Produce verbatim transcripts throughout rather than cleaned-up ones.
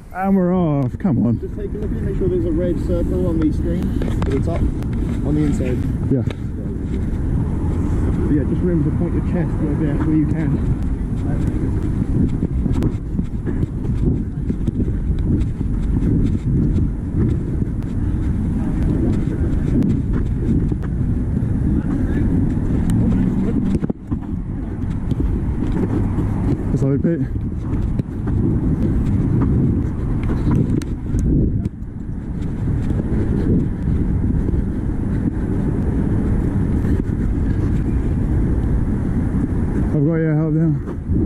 And we're off. Come on. Just take a look at it, make sure there's a red circle on the screen at the top, on the inside. Yeah. But yeah, just remember to point your chest where, where you can. Sorry, Pete. I've got your help now.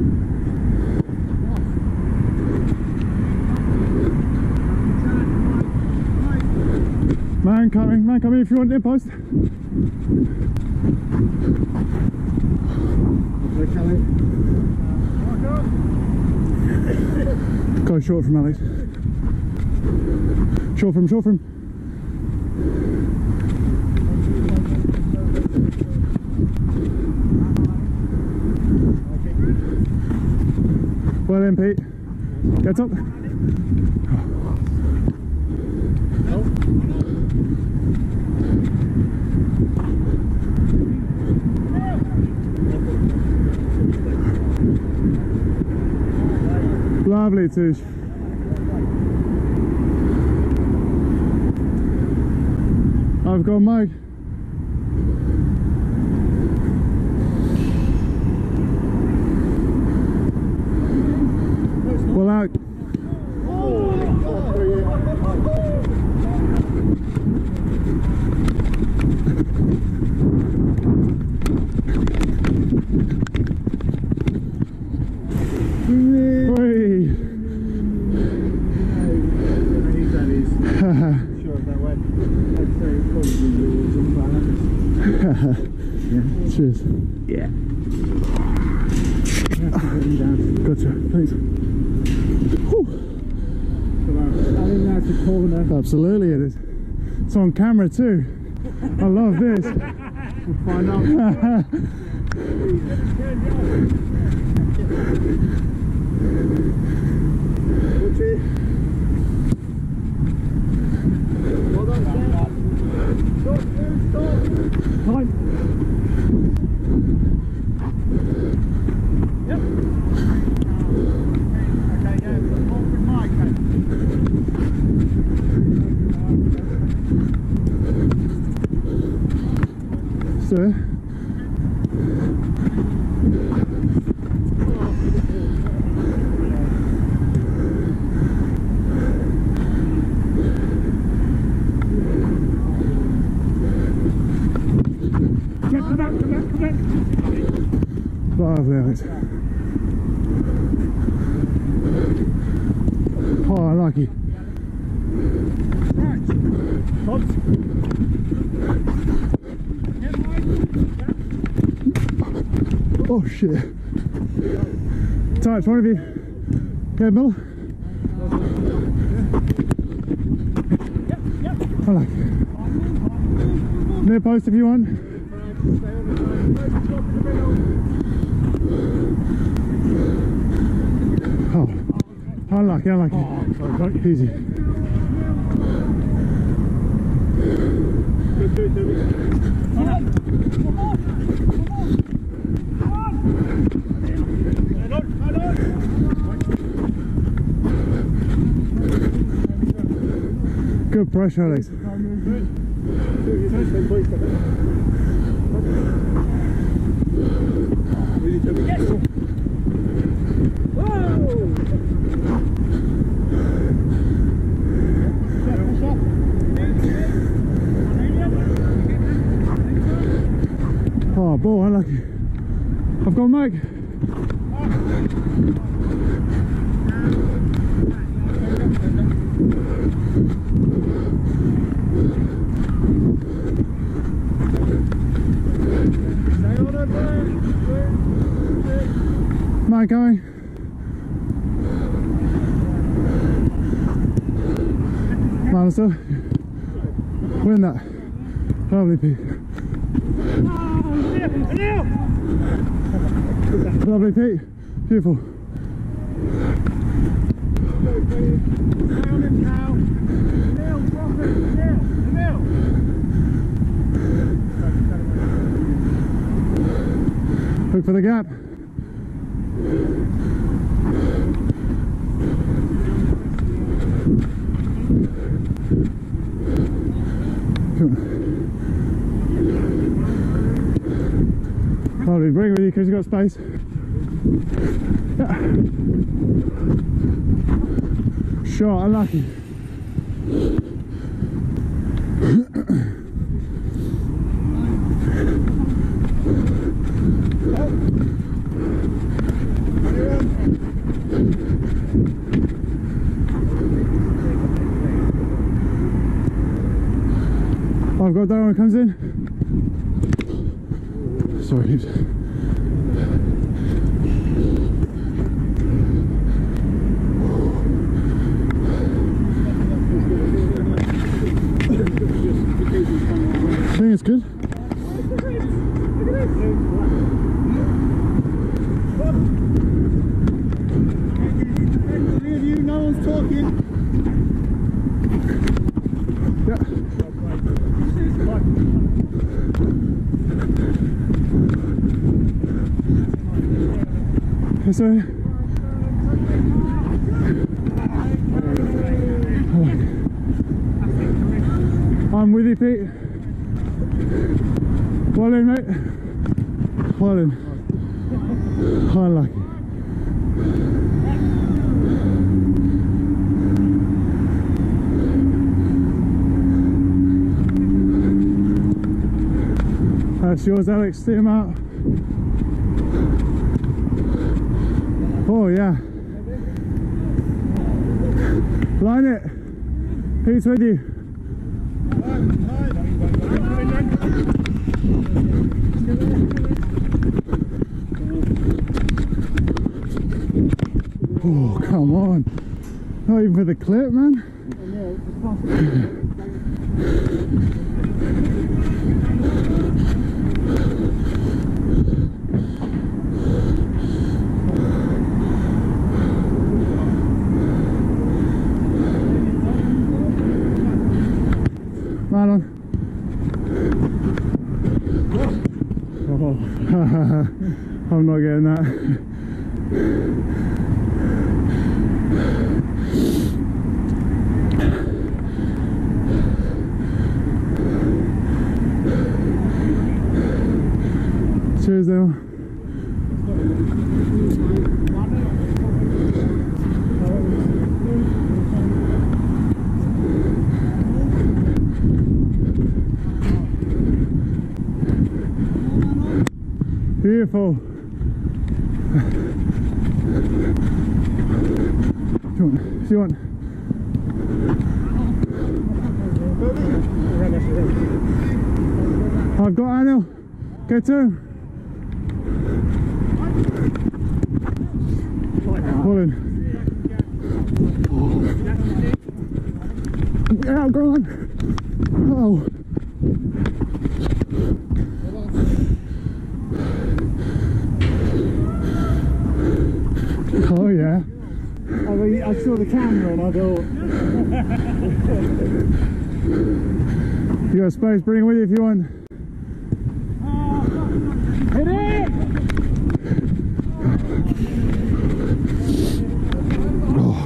Man coming, man coming if you want their post. Go short from Alex. Short from, short from. Well then, Pete. Get up. Lovely, Tush. I've got Mike. Well out. Yeah. Cheers. Yeah. Gotcha. Thanks. Whew. I think that's a corner. Absolutely it is. It's on camera too. I love this. We'll find out. Time. Yep. Okay, yeah, hold with Mike. Sir. Come back, come back, come back. Lovely, Alex. Oh, I like it. Right. Hobbs. Oh shit. Touch, one of you. Go middle. I like it. Near post if you want. Oh, unlucky, unlucky. Oh, sorry, easy. Good pressure, Alex. Oh, ball, unlucky. I've got Mike. Mike going. Monster. Win that. Lovely, Pete. Lovely, Pete. Beautiful. gap. Probably bring with you because you've got space. Yeah. Short, unlucky. I've got that one comes in. Sorry. I think it's good. Three of you, no one's talking. Yeah. Yes, sir. I'm with you, Pete. Well in, mate. Well in. Unlucky. That's yours, Alex. See him out. Oh, yeah. Line it. Pete's with you. Oh, come on. Not even for the clip, man. Man on. Oh. I'm not getting that. Cheers, though. Beautiful. Do you want? Do you want? I've got Anil. Get to him. Pull in. Yeah, go on. Oh. Oh yeah. I, mean, I saw the camera and I thought. You got space, bring it with you if you want. Hit it! Oh.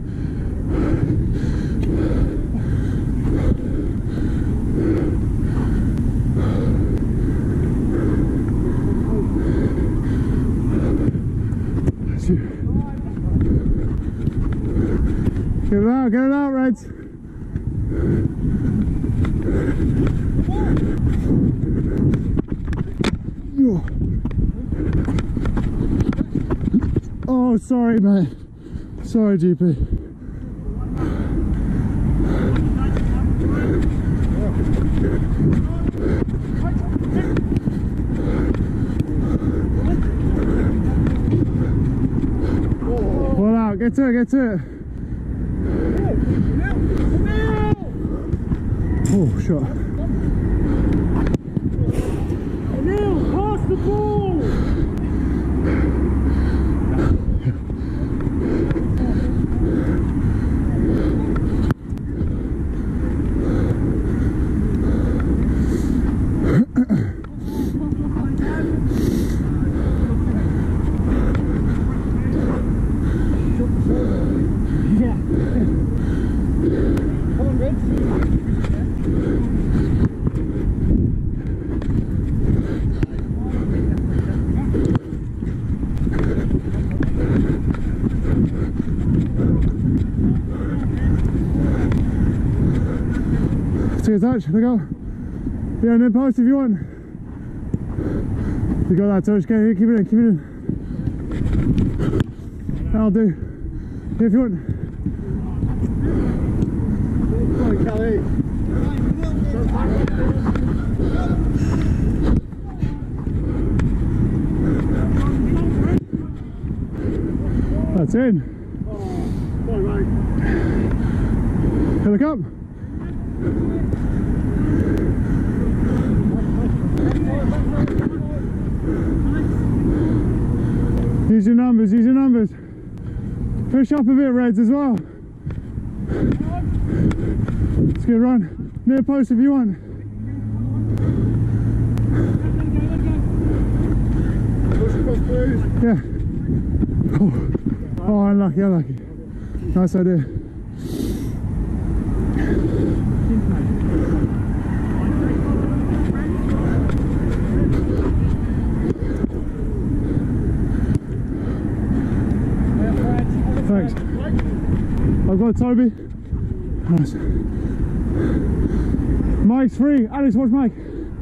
Get it out, get it out, Reds. Oh, sorry, mate. Sorry, G P. Pull out, get to it, get to it. Oh, shot. Neil, pass the ball! a touch, look up. Yeah, no post if you want. You got that touch, okay, here, keep it in, keep it in. That'll do. Here if you want. Come on, Kelly. That's in. Here, look up. Use your numbers, use your numbers. Push up a bit, Reds, as well. It's a good run. Near post if you want. Yeah. Oh, oh unlucky, unlucky. Nice idea. Thanks. I've got Toby. Nice. Mike's free. Alex, watch Mike.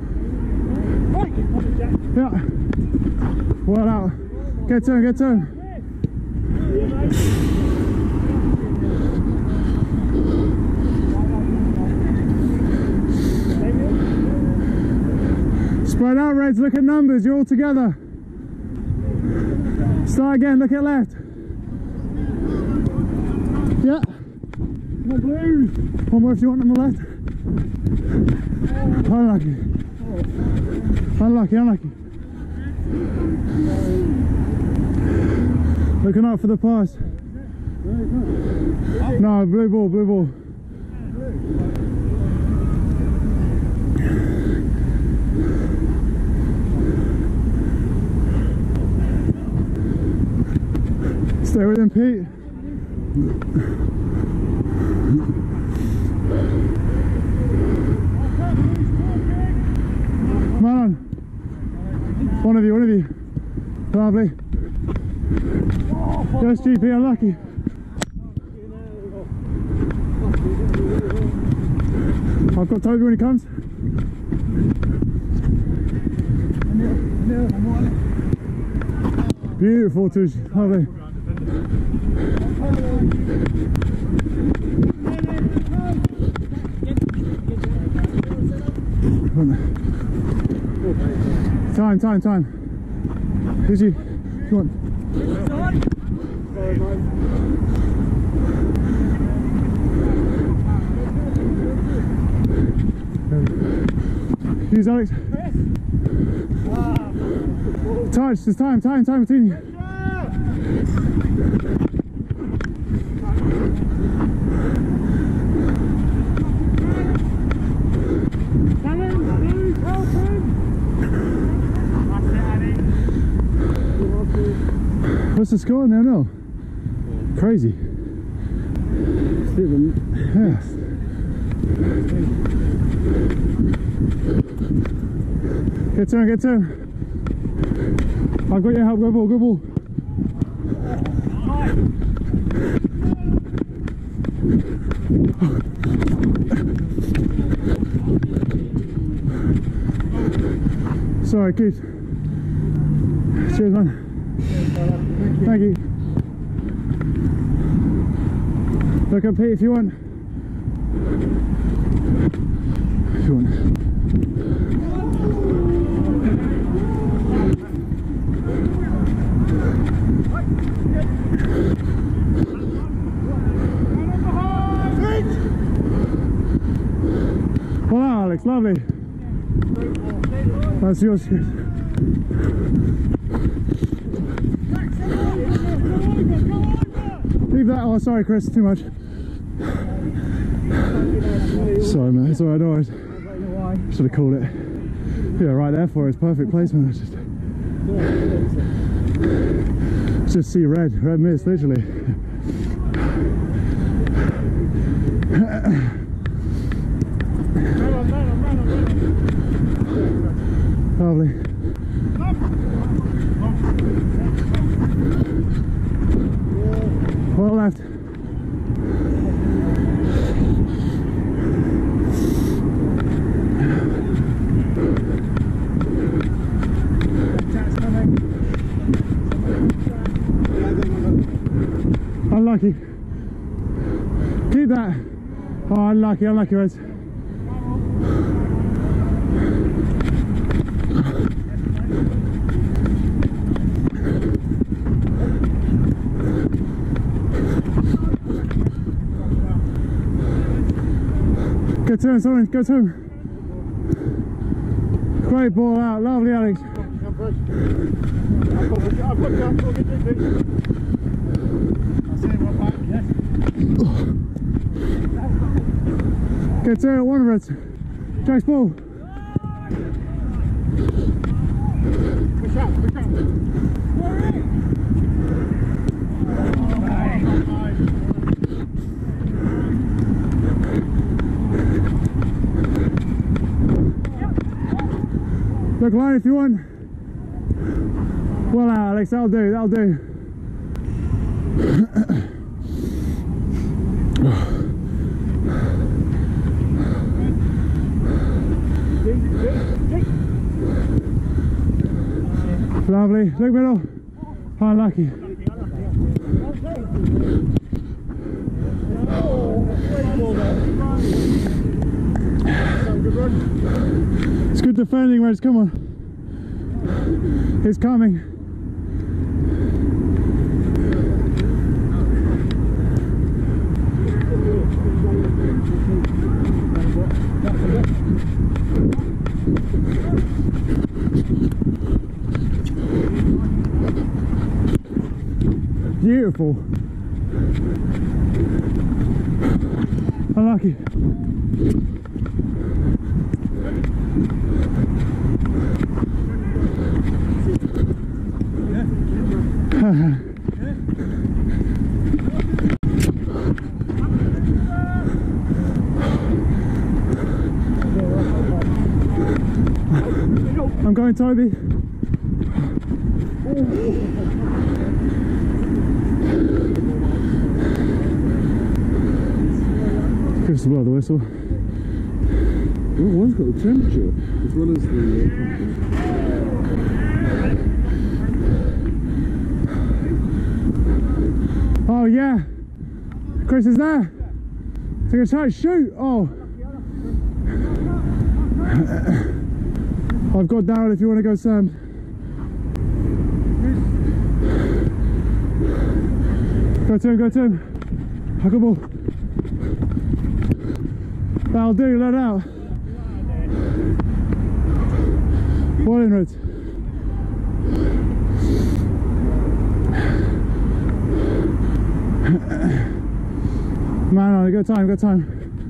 Yeah. Well out. Get to him, get to him. Spread out, Reds. Look at numbers. You're all together. Start again. Look at left. Yeah. Come on, Blue. One more if you want on the left. Unlucky. Unlucky, unlucky. Looking up for the pass. No, blue ball, blue ball. Stay with him, Pete. Come on. One of you, one of you. Lovely. Yes, G P, unlucky. I've got Toby when he comes. Beautiful, Tush. Lovely. Time, time, time. Who's you? Come on. Use Alex. Touch, there's time, time, time between you. What's the score now? No. Crazy. Yeah. Get to him, get to him. I've got your help, go ball, go ball. Sorry, kid. Cheers, man. Thank you. Look up, Pete, if you want. If you want. Well, Alex, lovely. That's yours. Leave that. Oh, sorry, Chris. Too much. Sorry, man. It's alright. Alright. Should have called it. Yeah, right there for it. It's perfect placement. It's just, it's just see red, red mist, literally. Lovely. Well left. Unlucky. Keep that. Oh, unlucky, unlucky, Reds. Good turn, sorry, good turn. Great ball out, lovely, Alex. Good turn, one Reds. Jack's ball. Push out, push out. Look line if you want. Well out, Alex, that'll do, that'll do. Lovely, look middle. Unlucky. It's good defending, Reds, come on. He's coming. Beautiful. Unlucky. I'm going, Toby. Give us a blow of the whistle. Oh, one's got the temperature as well as the. Uh, oh yeah, Chris is there. Take a shot, shoot. Oh, I've got down if you want to go, Sam. Go to him, go to him. Huck a ball. That'll do, let out. Ball in, Reds. Man on, good time, good time.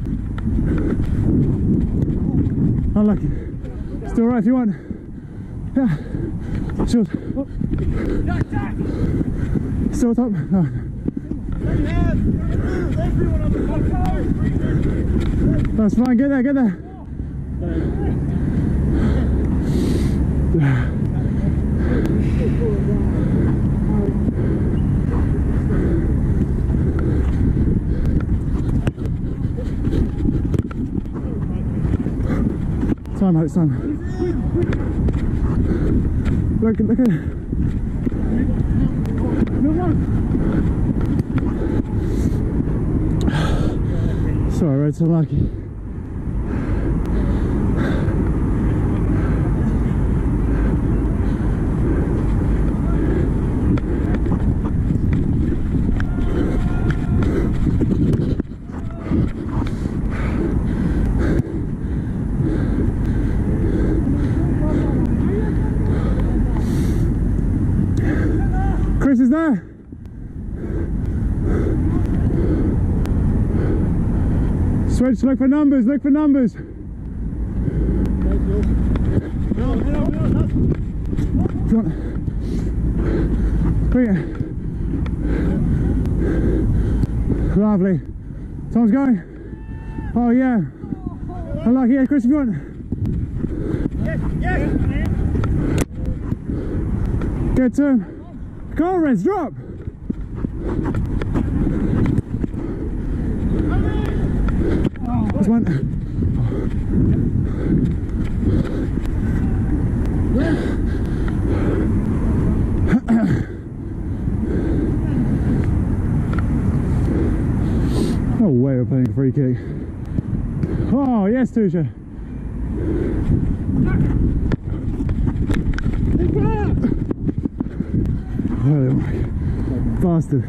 Unlucky. Still right if you want. Yeah. Shoot. Still top. No. That's fine, get there, get there. Time, Alex, time. Look, look at it. Sorry, Reds, unlucky. Chris is there. Switch, look for numbers, look for numbers. Bring it. Lovely. Tom's going. Oh yeah. Unlucky, yeah, Chris if you want. Yes, yes. Get to him. Go on, Reds, drop. This one. No way we're playing a free kick. Oh, yes, Tusha. Oh my bastard.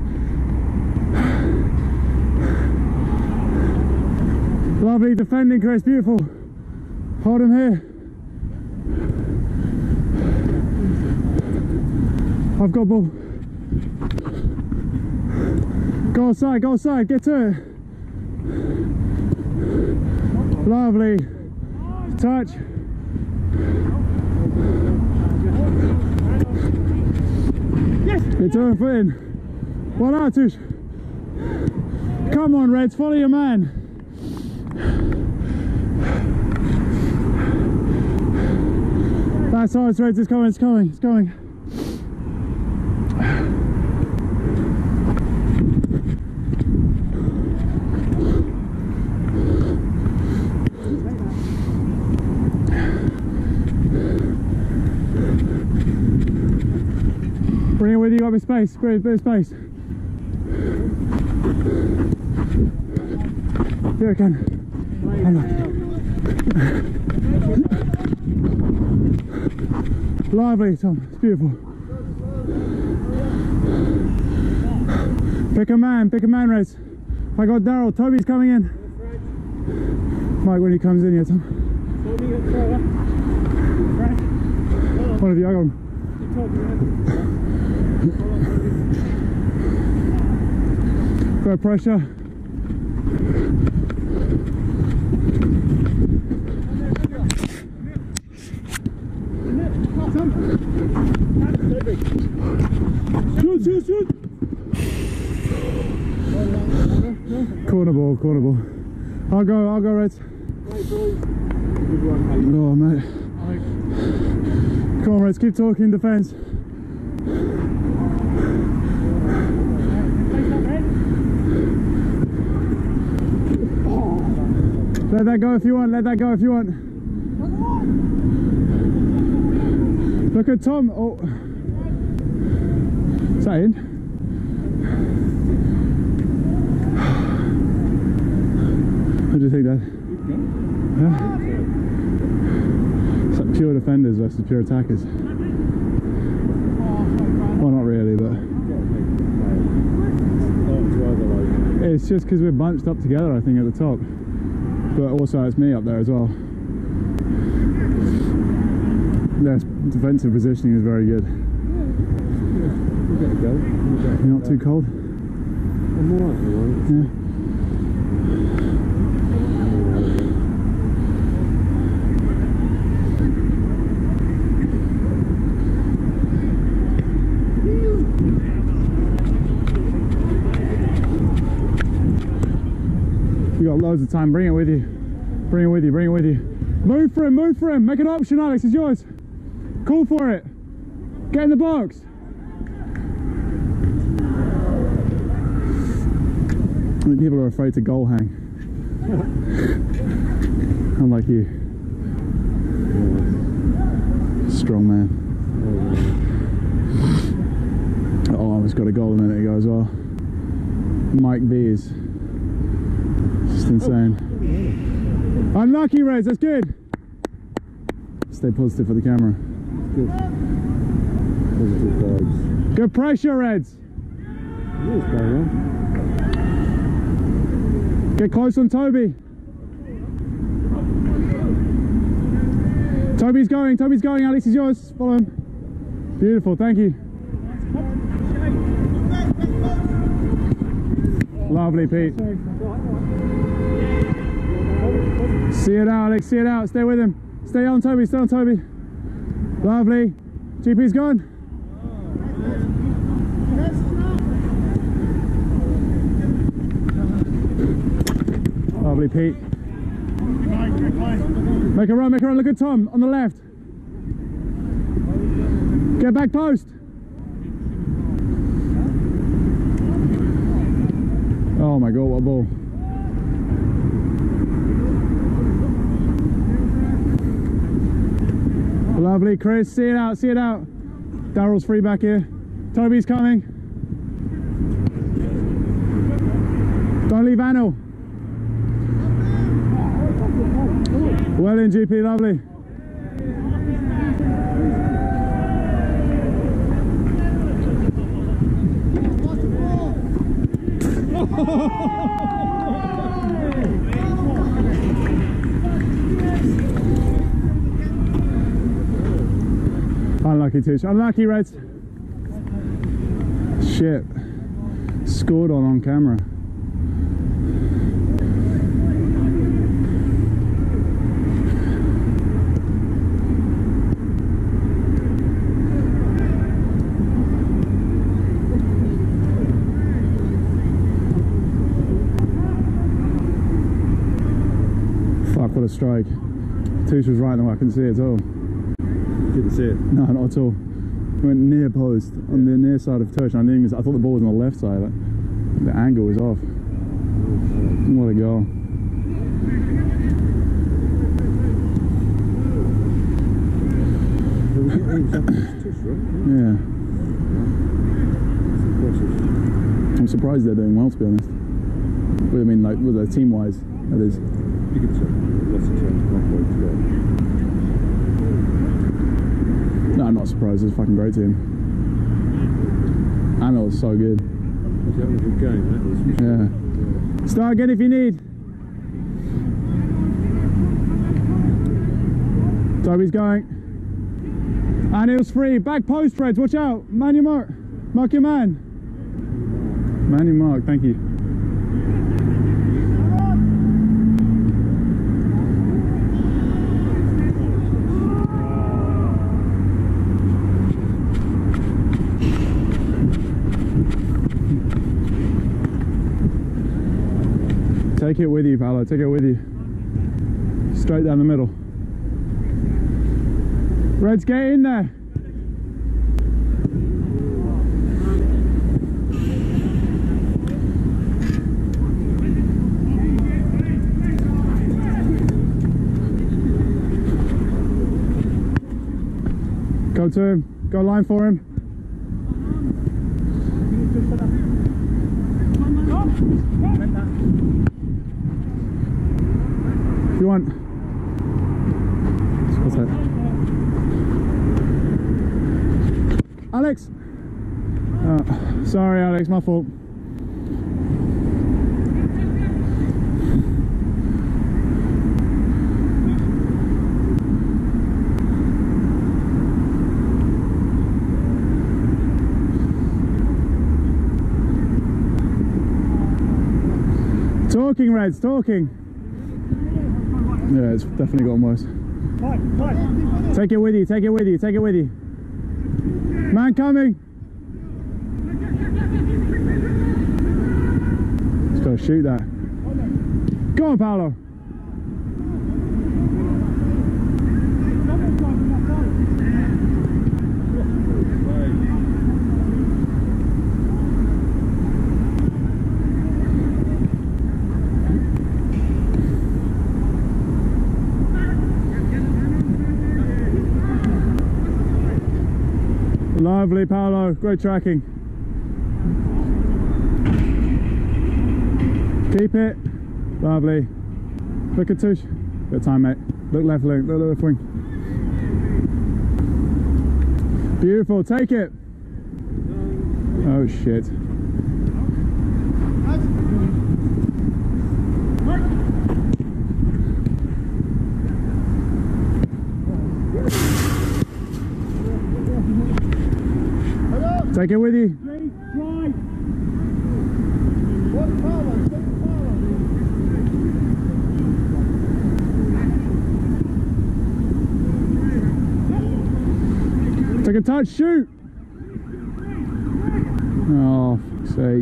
Lovely defending, Chris, beautiful. Hold him here. I've got ball. Go outside, go outside, get to it. Lovely. Touch. Yes. Return foot in. Well done, Tush. Come on, Reds, follow your man. That's how it's Reds, it's coming, it's coming, it's coming. Bring it with you, got a bit of space, bit of space. Here I can. Lovely, Tom, it's beautiful. Pick a man, pick a man, Rez. I got Daryl, Toby's coming in. Mike, when he comes in here, Tom. One of you, I got him. Go pressure. Shoot, shoot, shoot. Corner ball, corner ball. I'll go, I'll go, Reds. Oh, mate. Come on, Reds, keep talking defence. Let that go if you want, let that go if you want. Look at Tom. Oh. Is that in? What do you think, Dad? Yeah? It's like pure defenders versus pure attackers. Well, not really, but it's just because we're bunched up together, I think, at the top. But also it's me up there as well. Their defensive positioning is very good. You're not too cold? I'm alright, alright. Yeah. You got loads of time, bring it with you. Bring it with you, bring it with you. Move for him, move for him. Make an option, Alex, it's yours. Call for it. Get in the box. I mean, people are afraid to goal hang. Unlike you. Strong man. Oh, I almost got a goal a minute ago as well. Mike B is just insane. Unlucky, Reds, that's good. Stay positive for the camera. Good. Positive vibes. Good pressure, Reds. Yes, Barry. Get close on Toby. Toby's going, Toby's going, Alex is yours. Follow him. Beautiful, thank you. Lovely, Pete. See it out, Alex, see it out. Stay with him. Stay on Toby, stay on Toby. Lovely. G P's gone. Lovely, Pete. Make a run, make a run. Look at Tom on the left. Get back post. Oh my God, what a ball. Lovely, Chris. See it out, see it out. Daryl's free back here. Toby's coming. Don't leave Anil. Well in, G P, lovely. Unlucky Tish. Unlucky Reds. Shit. Scored on on camera. Fuck, what a strike. Tish was right in the way, I couldn't see it at all. Didn't see it. No, not at all. Went near post on the near side of Tush. I didn't even. I thought the ball was on the left side. Like, the angle was off. What a goal! Yeah. I'm surprised they're doing well, to be honest. Well, I mean, like, with well, team-wise, that is. You could say lots of change halfway to go. No, I'm not surprised. It's a fucking great team. Anil was so good. That was a good game, that was. Yeah. Start again if you need. Toby's going. Anil's free. Back post, Reds. Watch out. Man your mark. Mark your man. Man your mark. Thank you. Take it with you, Paolo. Take it with you. Straight down the middle. Reds, get in there. Go to him. Go line for him. If you want. What's that? Alex! Oh, sorry, Alex, my fault. Talking, Reds, talking. Yeah, it's definitely gotten worse. Take it with you, take it with you, take it with you. Man coming. Just gotta shoot that. Go on, Paolo. Lovely, Paolo. Great tracking. Keep it. Lovely. Look at Tush. Good time, mate. Look left wing. Look left wing. Beautiful. Take it. Oh, shit. Take it with you. Take a touch, shoot. Oh, fuck's sake.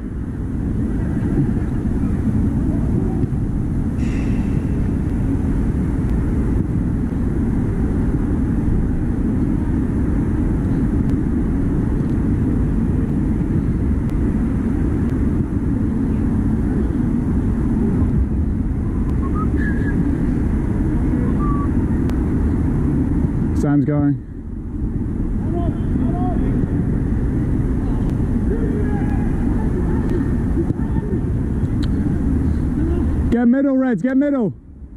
Sam's going. Get middle, Reds, get middle.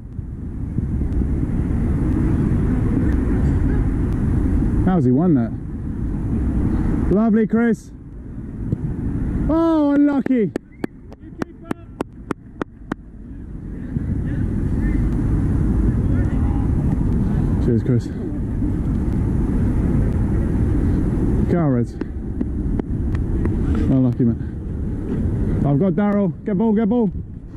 How's he won that? Lovely, Chris. Oh, unlucky. Cheers, Chris. Go, Reds. Unlucky, mate. I've got Daryl. Get ball, get ball.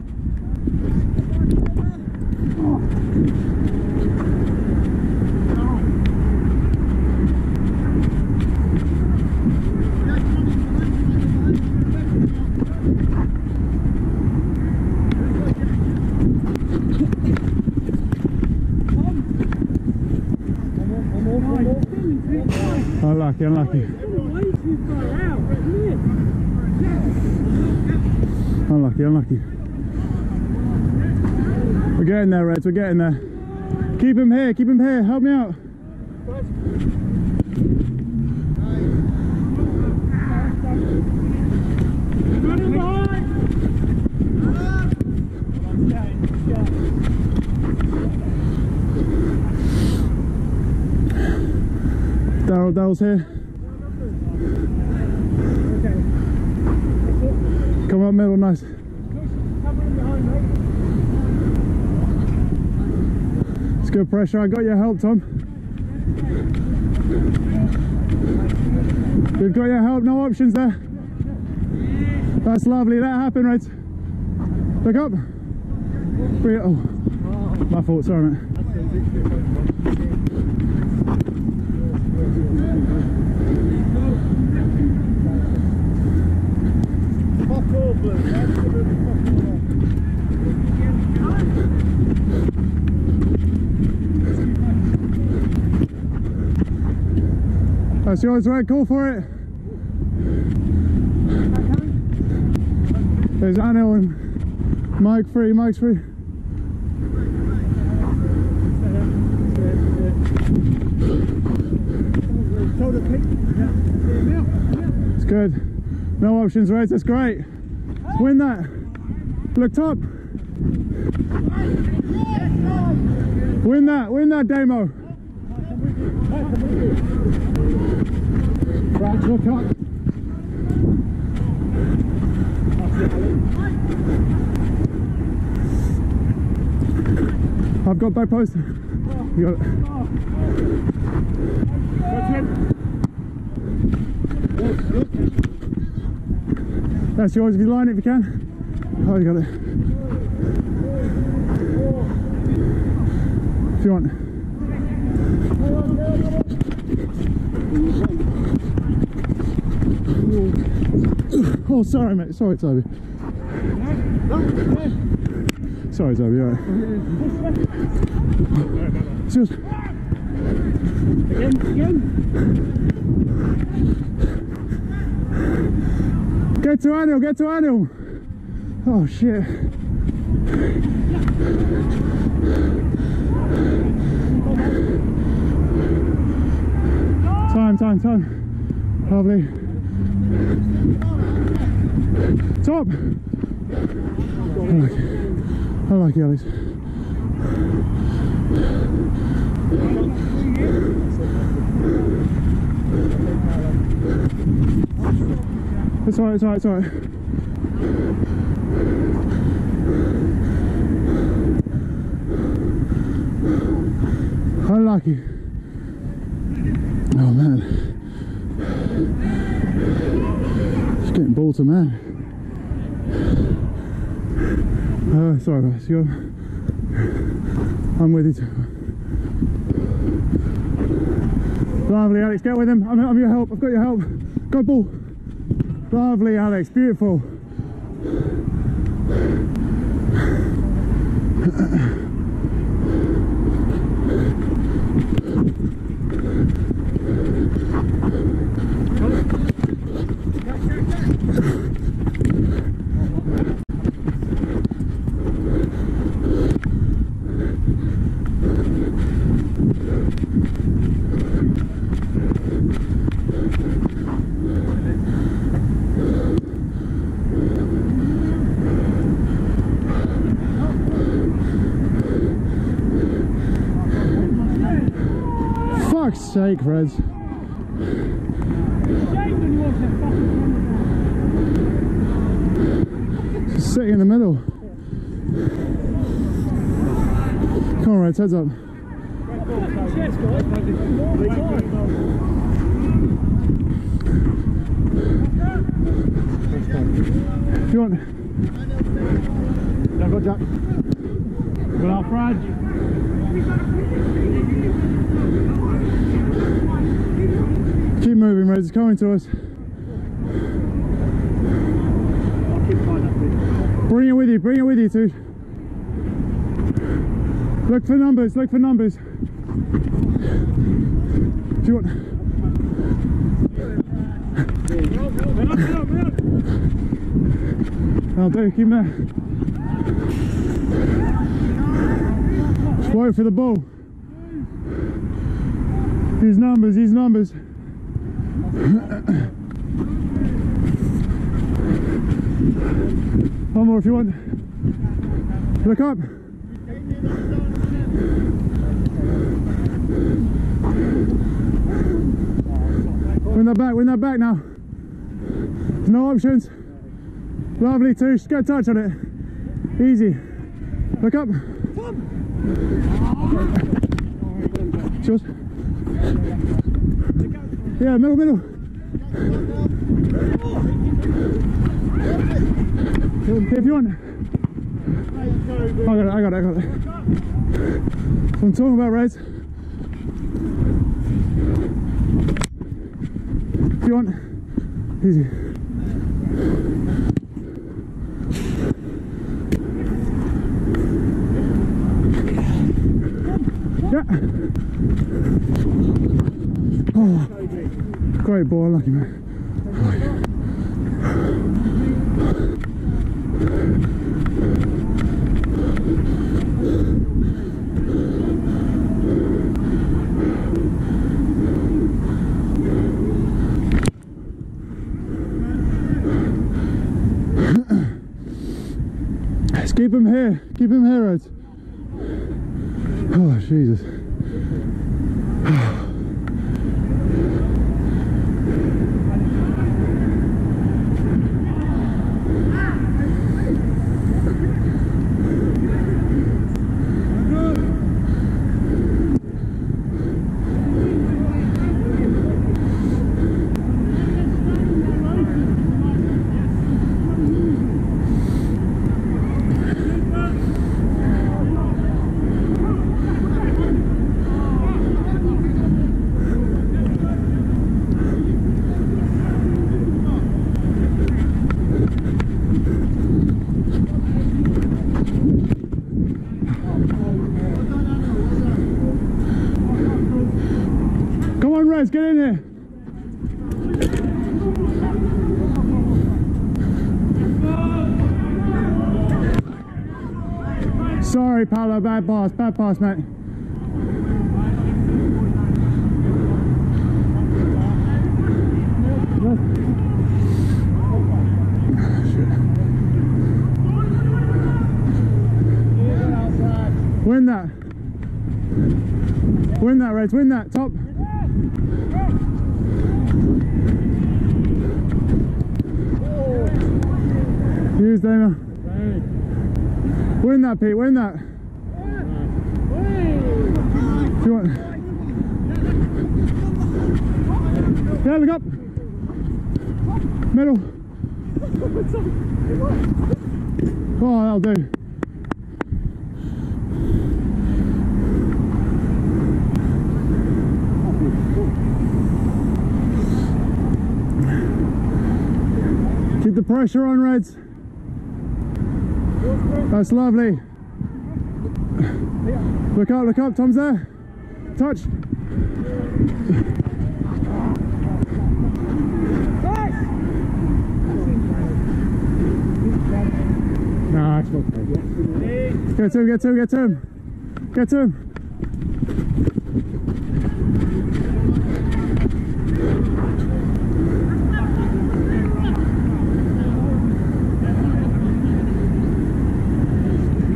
Unlucky, unlucky. Unlucky, unlucky. We're getting there, Reds, we're getting there. Keep him here, keep him here, help me out. Daryl, Daryl's here. Come up middle, nice. It's good pressure, I got your help, Tom. We've got your help, no options there. That's lovely, let it happen, Reds. Look up. Bring it, oh. My fault, sorry, mate. That's yours, right? Call for it. There's Anil and Mike free, Mike's free. It's good. No options, right? That's great. Win that. Look top. Win that. Win that, Damo. Right, look up. I've got back post. You got it. That's yours if you line it if you can. Oh, you got it. If you want. Oh, sorry, mate. Sorry, Toby. Sorry, Toby. All right. It's yours. Again, again. Get to Anil, get to Anil. Oh shit. Time, time, time. Lovely. Top. I like it. I like it, Alex. It's alright, it's alright, it's alright. Unlucky. Oh man. It's getting ball to man. Uh, sorry guys, you go. I'm with you too. Lovely, Alex, get with him. I'm, I'm your help, I've got your help. Go ball. Lovely, Alex, beautiful. fuck's sake, Reds. Just sitting in the middle. Come on, Reds, heads up. If you want. Yeah, go, Jack. Good off, Brad. Keep moving, Reds. It's coming to us. Bring it with you. Bring it with you, too. Look for numbers. Look for numbers. If you want. I'll do. Keep him there. Wait for the ball. These numbers, these numbers. One more if you want. Look up. Win that back, win that back now. There's no options. Lovely too, just get a touch on it. Easy. Look up. Yours. Yeah, middle, middle. If you want. I got it, I got it, I got it. That's what I'm talking about, Reds. If you want. Easy. Yeah. Oh, great ball, lucky man. Let's keep him here. Keep him here, Reds. Oh, Jesus. Get in there. Sorry, Paolo, bad pass, bad pass, mate. Win that. Win that, Reds, win that, top. Use Dana. Win that, Pete, win that. If you want. Yeah, look up. Middle. Oh, that'll do. Keep the pressure on, Reds. That's lovely. Look up, look up, Tom's there. Touch. Nah, it's okay. Get to him, get to him, get to him. Get to him.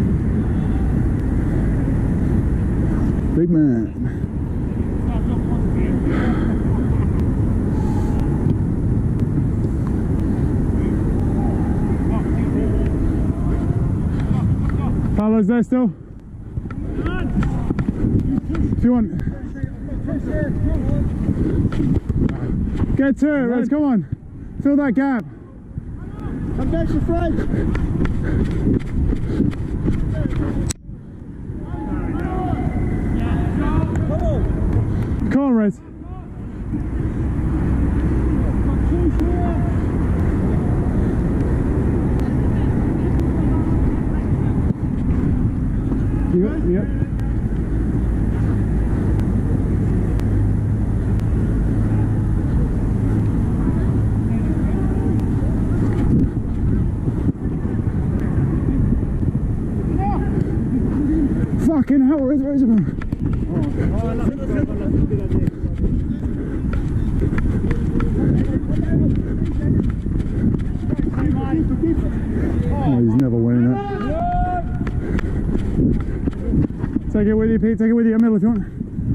Big man. Carlo's there still. If you want. Get to it, Rez, come on. Fill that gap. Come back to front. Come on, Rez. Yep, yep. Fucking hell, where's Roosevelt? Oh, he's never winning it. Take it with you, Pete. Take it with you in the middle if you want.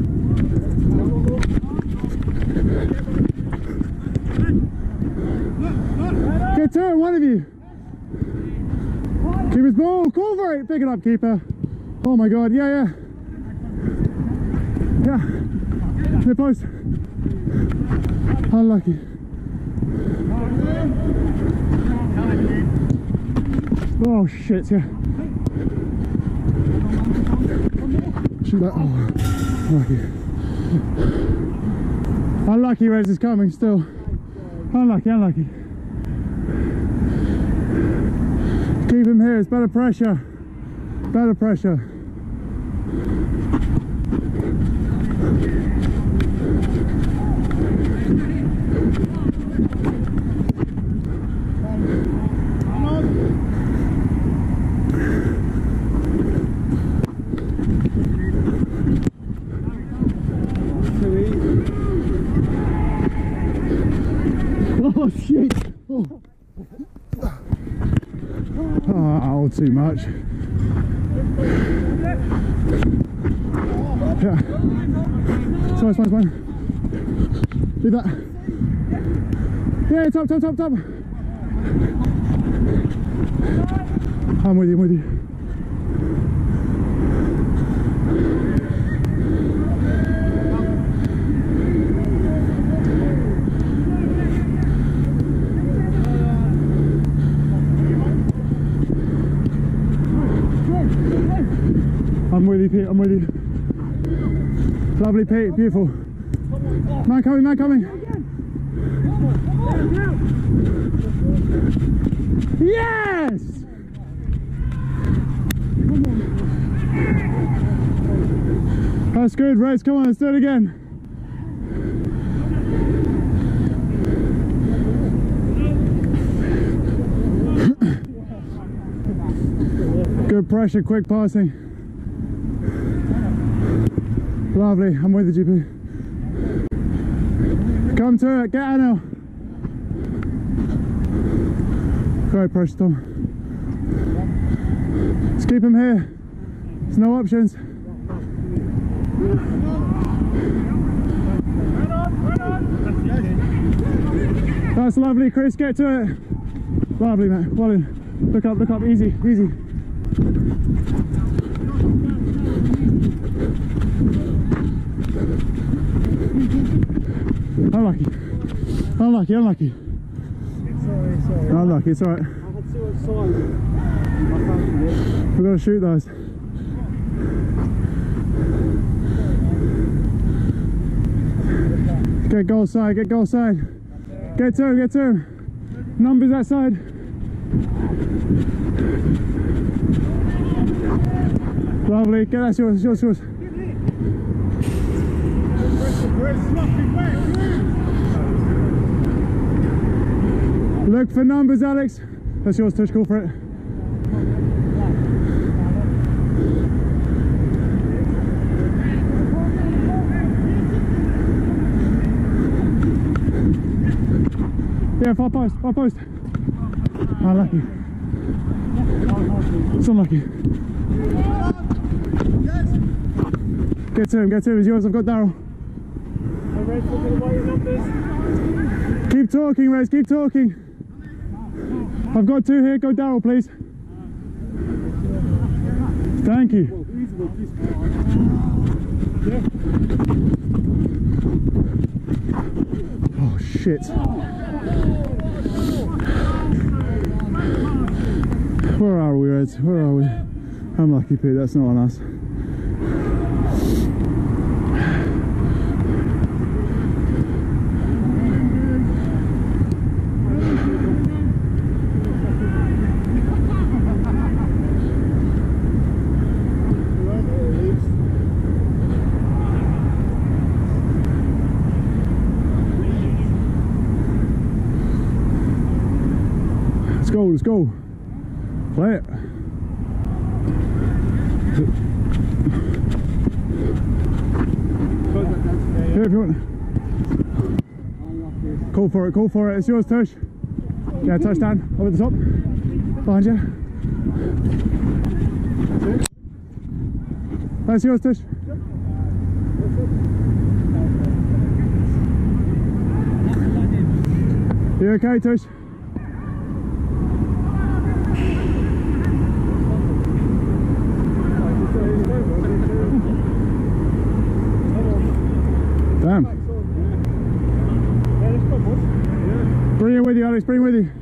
Get to it, one of you. Keep his ball. Call for it. Pick it up, keeper. Oh my God. Yeah, yeah. Yeah. Near post. Unlucky. Oh shit, yeah. Shoot that. Oh, unlucky. Unlucky, Rez is coming still. Unlucky, unlucky. Keep him here, it's better pressure. Better pressure. Oh shit! Oh, oh too much. Yeah. Sorry, fine, fine. Do that. Yeah, top, top, top, top. I'm with you, I'm with you. I'm with you, Pete, I'm with you. Lovely, Pete, beautiful. Man coming, man coming. Yes! That's good, Rez, come on, let's do it again. Good pressure, quick passing. Lovely, I'm with the G P. Come to it, get Anil. Great pressure, Tom. Let's keep him here. There's no options. That's lovely, Chris, get to it. Lovely, mate, well in. Look up, look up, easy, easy. Unlucky. Unlucky, unlucky. Sorry, sorry. Unlucky, it's alright. I had two on side. We've got to shoot those. Get goal side, get goal side. Get two, get two. Numbers that side. Lovely, get that, yours, yours, yours. Look for numbers, Alex. That's yours, touch, call for it. Yeah, far post, far post. Unlucky. It's unlucky. Get to him, get to him, it's yours, I've got Daryl. Keep talking, Rez, keep talking. I've got two here, go Daryl, please. Thank you. Oh shit. Where are we, Reds? Where are we? Unlucky Pete, that's not on us. Let's go, let's go. Play it. Here if you want. Call for it, call for it. It's yours, Tush. Yeah, touchdown. Over the top. Behind you. That's yours, Tush. You okay, Tush? Damn. Bring it with you, Alex, bring it with you.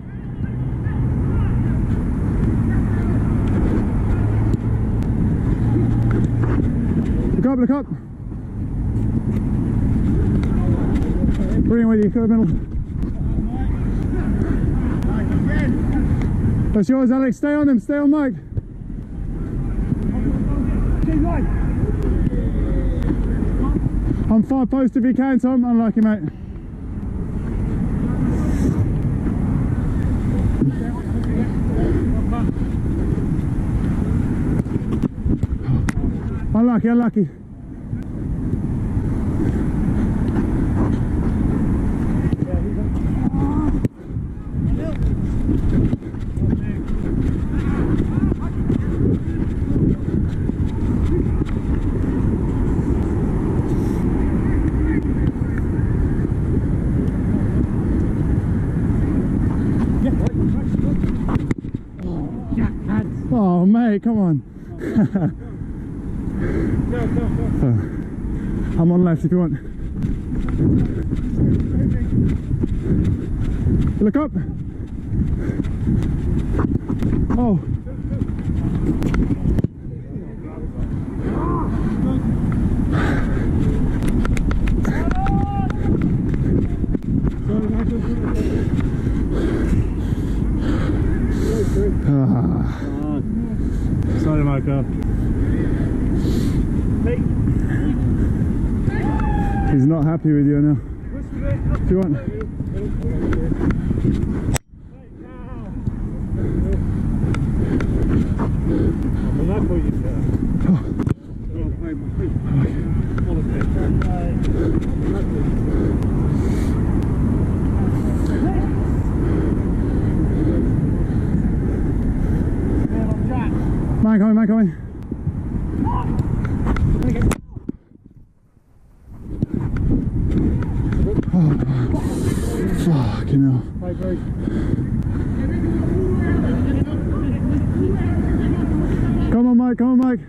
Look up, look up. Bring it with you, go to the middle. That's yours, Alex, stay on him, stay on Mike. I'm far post if you can, Tom. Unlucky, mate. Unlucky, unlucky. Oh mate, come on. Go, go, go. uh, I'm on left if you want. Look up. Oh. Ah. Sorry, Michael. He's not happy with you now. If you want. Man coming, man coming. Oh, fucking hell. Come on, Mike, come on, Mike.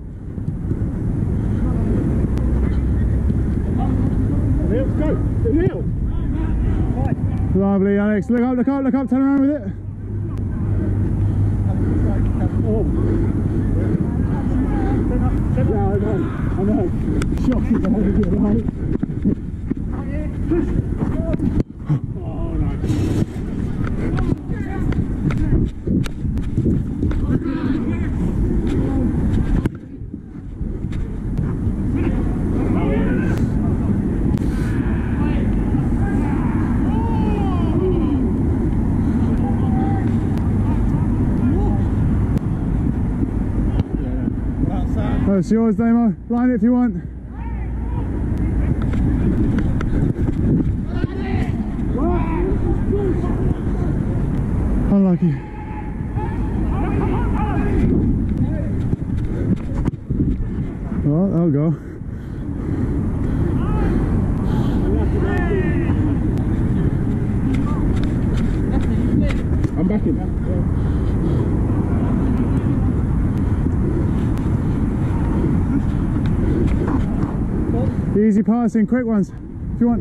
Let's go. Neil. Lovely, Alex. Look up, look up, look up, turn around with it. Oh. Yeah, I know. I know. Shocking the whole of you, right? Oh, no. Oh, it's yours, Damo. Line it if you want. Unlucky. Well, that'll go. I'm back in. Easy passing, quick ones, if you want.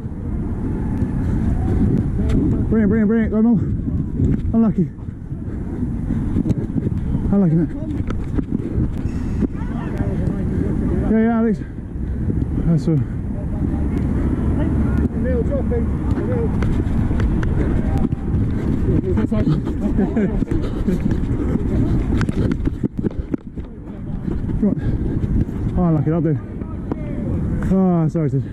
Brilliant, brilliant, brilliant. Go more. Unlucky. Unlucky, man. Yeah, yeah, Alex. That's all. Neil dropping. Neil. Come on. Oh, unlucky, that'll do. Oh, sorry, Sid.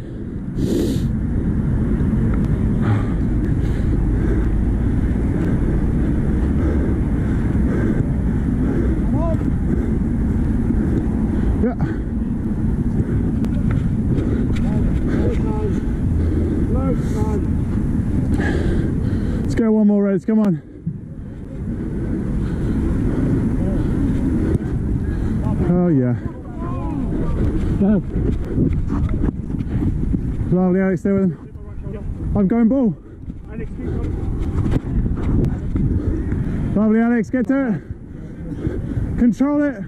Yeah. Let's go one more, Reds, come on. Oh yeah. Go. Lovely, Alex, stay with him. I'm going ball. Lovely, Alex, get to it. Control it.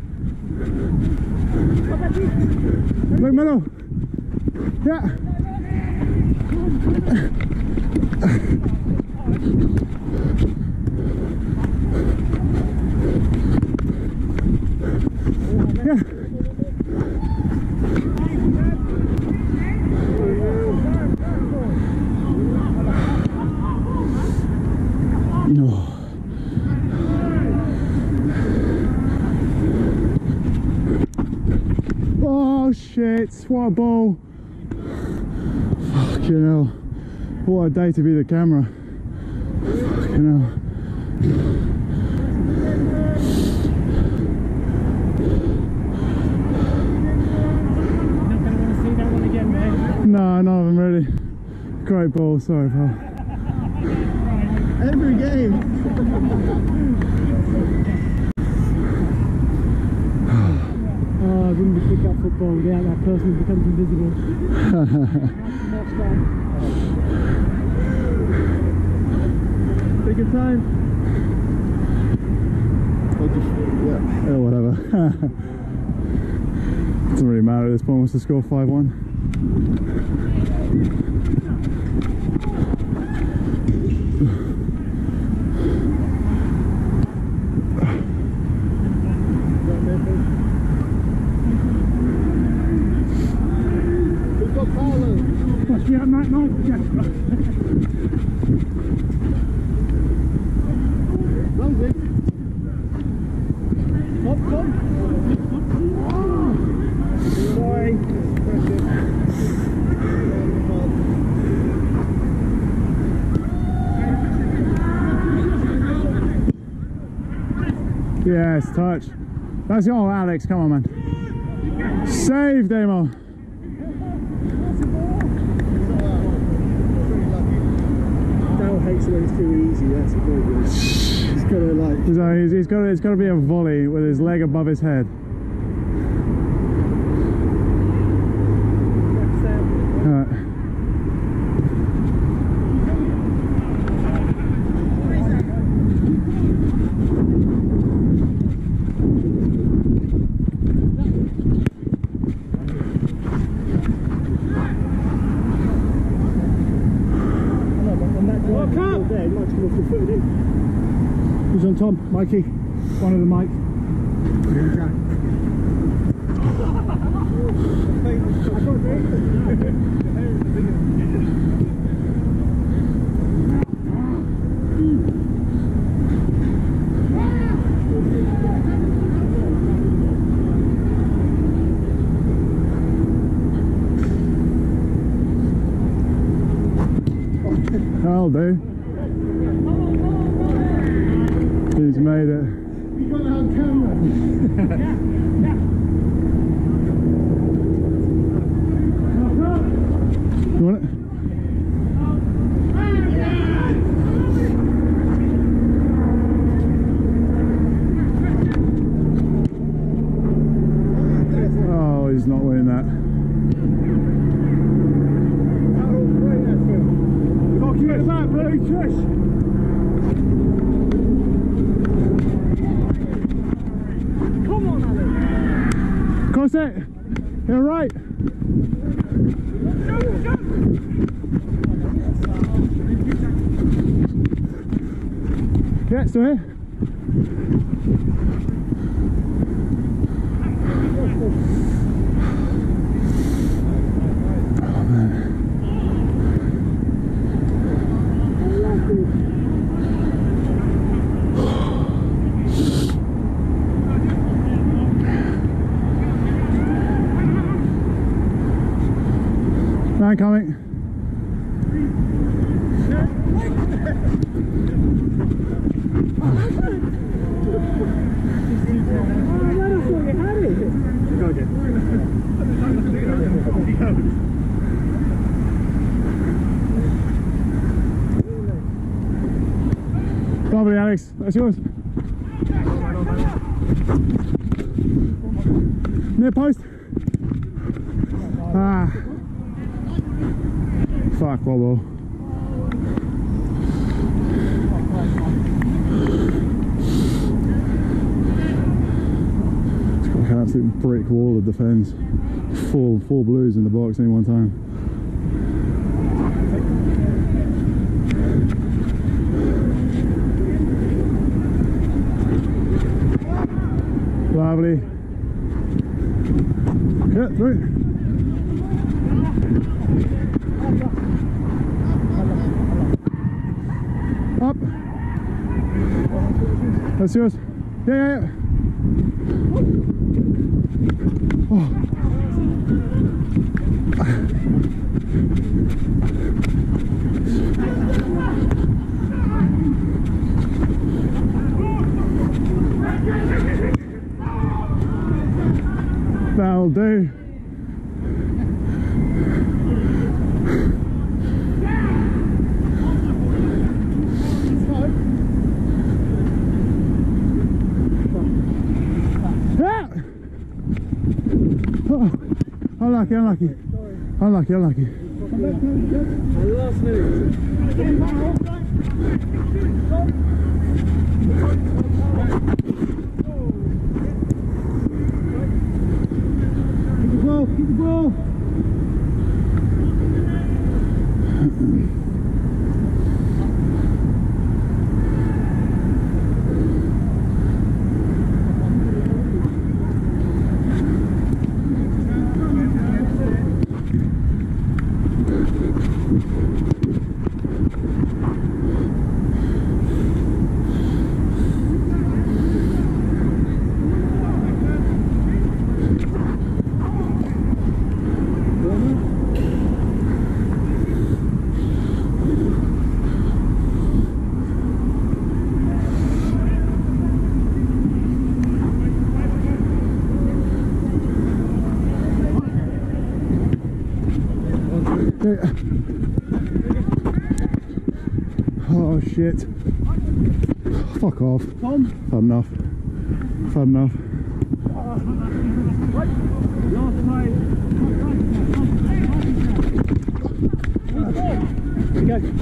Look, middle. Yeah. Yeah. No. Oh shit, what a ball. Fucking hell. What a day to be the camera. Fucking hell. No, none of them really. Great ball, sorry pal. Every game. Oh, I wouldn't be pick up football without that person who becomes invisible. Take your time. Yeah. Oh, whatever. Doesn't really matter at this point. Wants to score five one. Must be at night night, Jack. Hop, hop. Sorry. Yes, touch. That's oh, Alex, come on, man. Save, Damo. Dale hates it when it's too easy, that's the problem. He's gotta like... So he's, he's got it's got to be a volley with his leg above his head. Alright. Who's on Tom? Mikey? One of the Mike. That'll do. He's made it. You got it on camera. You want it? Oh, he's not winning that. Talk you at that, bloody Trish! Cross it! You're right! Yeah, still here. Oh man. Man coming. Lovely, Alex. That's yours. Near post. Ah. Fuck, wobble. It's got like an absolute brick wall of defence. Four, four blues in the box any one time. Lovely. Yeah, through. Up. That's yours. Yeah, yeah, yeah. Oh. That'll do. Yeah. Oh, unlucky, unlucky. Unlucky, unlucky. Last minute. Keep the ball, keep the ball. Oh shit. Fuck off. Tom. I've had enough. I've had enough. Last night. Here we go.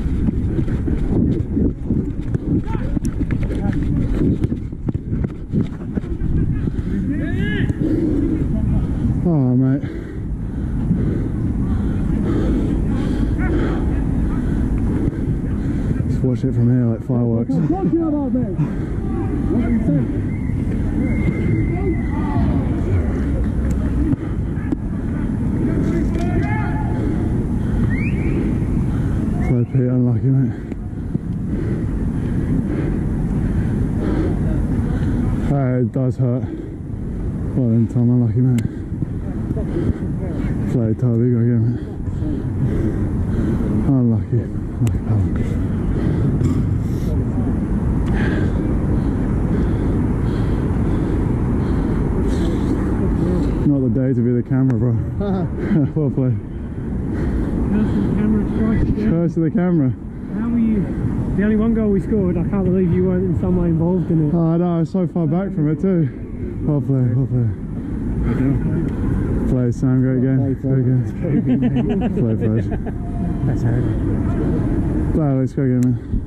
Oh mate. Just watch it from here like fireworks. So Pete, unlucky mate. Uh, it does hurt. Well then Tom, unlucky mate. Play toe, we go again mate. Unlucky. Unlucky pal. Not the day to be the camera, bro. Well played. Curse of the camera. How were you? The only one goal we scored, I can't believe you weren't in some way involved in it. Oh, I know, I was so far back from it too. Well played, well played. Play, Sam, great game. Great game. Play, play. That's how it is. Play, let's go again, man.